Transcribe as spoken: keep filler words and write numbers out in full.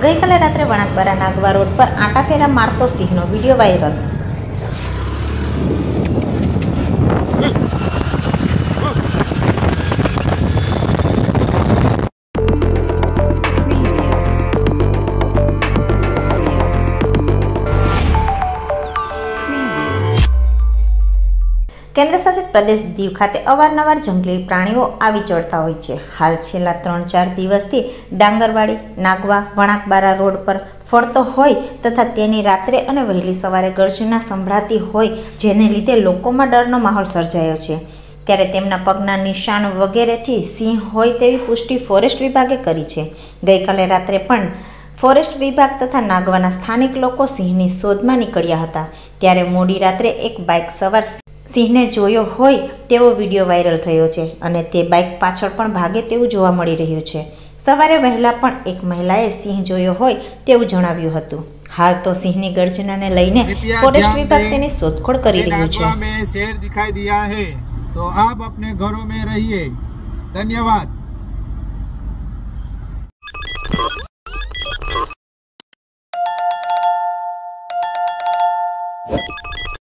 ગઈકાલે રાત્રે વણાકબારા નાગવા રોડ પર આંટાફેરા મારતો સિંહનો વિડીયો વાયરલ। કેન્દ્રશાસિત પ્રદેશ દીવ ખાતે અવારનવાર જંગલી પ્રાણીઓ આવી ચડતા હોય છે। હાલ છેલ્લા ત્રણ ચાર દિવસથી ડાંગરવાડી નાગવા વણાકબારા રોડ પર ફરતો હોય તથા તેની રાત્રે અને વહેલી સવારે ગર્જના સંભળાતી હોય, જેને લીધે લોકોમાં ડરનો માહોલ સર્જાયો છે। ત્યારે તેમના પગના નિશાન વગેરેથી સિંહ હોય તેવી પુષ્ટિ ફોરેસ્ટ વિભાગે કરી છે। ગઈકાલે રાત્રે પણ ફોરેસ્ટ વિભાગ તથા નાગવાના સ્થાનિક લોકો સિંહની શોધમાં નીકળ્યા હતા। ત્યારે મોડી રાત્રે એક બાઇક સવાર સિંહને જોયો હોય તેવો વિડીયો વાયરલ થયો છે અને તે બાઇક પાછળ પણ ભાગે તેવું જોવા મળી રહ્યું છે। સવારે વહેલા પણ એક મહિલાએ સિંહ જોયો હોય તેવું જણાવ્યું હતું। હાલ તો સિંહની ગર્જનાને લઈને ફોરેસ્ટ વિભાગ તેની શોધખોળ કરી રહ્યું છે। શેર દિખાઈ દિયા હે તો આપ અપને ઘરો મેં રહીએ। ધન્યવાદ।